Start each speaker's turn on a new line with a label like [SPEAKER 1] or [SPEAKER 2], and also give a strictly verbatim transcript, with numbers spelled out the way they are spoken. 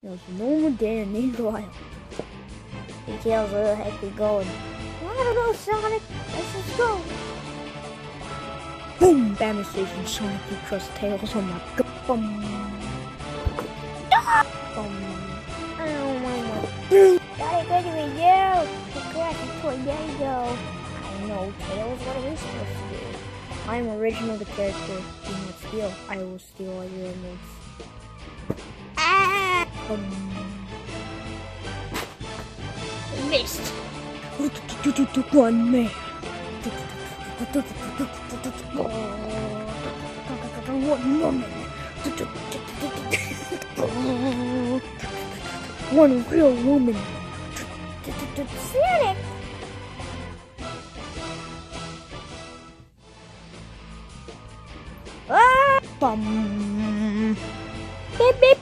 [SPEAKER 1] There's no one there in Israel. Hey Tails, where the heck we going? I don't know, Sonic. Let's just go. Boom! Banner station, Sonic, you trust Tails. Oh my god. Boom. Boom. Oh my god. Sonic, where do we go? The cracky tornado. I know, Tails. What are we supposed to do? I'm original, the character. Do not steal. I will steal all your emotes. Ah! Um, missed. One man. One woman. One real woman. Sanic. Ah! Bum. Beep beep.